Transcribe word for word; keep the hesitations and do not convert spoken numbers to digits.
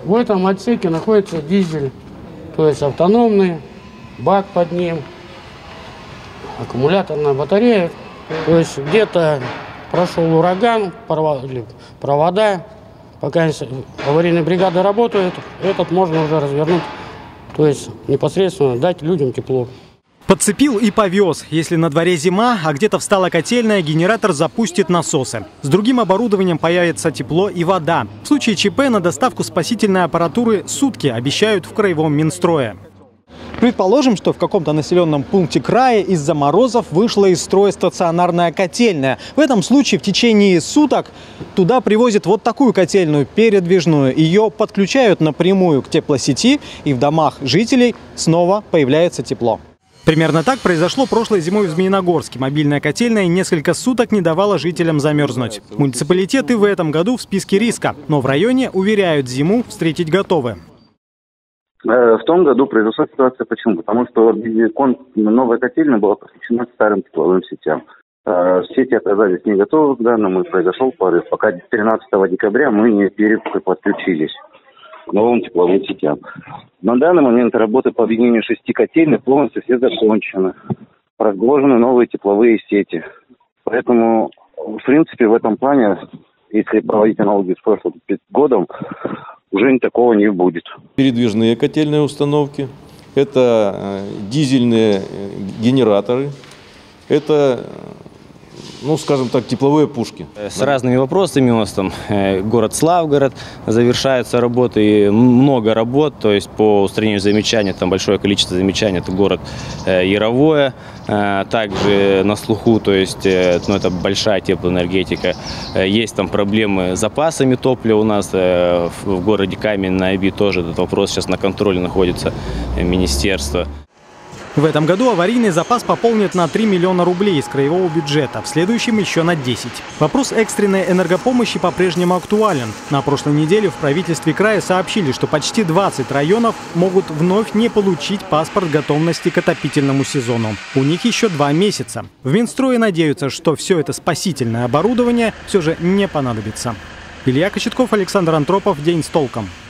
В этом отсеке находится дизель, то есть автономный, бак под ним, аккумуляторная батарея. То есть где-то прошел ураган, порвали провода. Пока аварийные бригады работают, этот можно уже развернуть, то есть непосредственно дать людям тепло. Подцепил и повез. Если на дворе зима, а где-то встала котельная, генератор запустит насосы. С другим оборудованием появится тепло и вода. В случае ЧП на доставку спасительной аппаратуры сутки, обещают в краевом Минстрое. Предположим, что в каком-то населенном пункте края из-за морозов вышла из строя стационарная котельная. В этом случае в течение суток туда привозят вот такую котельную передвижную. Ее подключают напрямую к теплосети, и в домах жителей снова появляется тепло. Примерно так произошло прошлой зимой в Змеиногорске. Мобильная котельная несколько суток не давала жителям замерзнуть. Муниципалитеты в этом году в списке риска, но в районе уверяют, зиму встретить готовы. В том году произошла ситуация почему? Потому что новая котельная была подключена к старым тепловым сетям. Сети оказались не готовы к данному, и произошел порыв. Пока тринадцатого декабря мы не переподключились к новым тепловым сетям. На данный момент работы по объединению шести котельных полностью все закончены. Разложены новые тепловые сети. Поэтому, в принципе, в этом плане, если проводить аналогию с прошлым годом, уже такого не будет. Передвижные котельные установки, это дизельные генераторы, это, ну, скажем так, тепловые пушки. С разными вопросами у нас там город Славгород, завершаются работы, и много работ, то есть по устранению замечаний, там большое количество замечаний, это город Яровое, также на слуху, то есть, ну, это большая теплоэнергетика, есть там проблемы с запасами топлива у нас в городе Камень на Оби, тоже этот вопрос сейчас на контроле находится министерство. В этом году аварийный запас пополнит на три миллиона рублей из краевого бюджета, в следующем еще на десять. Вопрос экстренной энергопомощи по-прежнему актуален. На прошлой неделе в правительстве края сообщили, что почти двадцать районов могут вновь не получить паспорт готовности к отопительному сезону. У них еще два месяца. В Минстрое надеются, что все это спасительное оборудование все же не понадобится. Илья Кочетков, Александр Антропов. День с толком.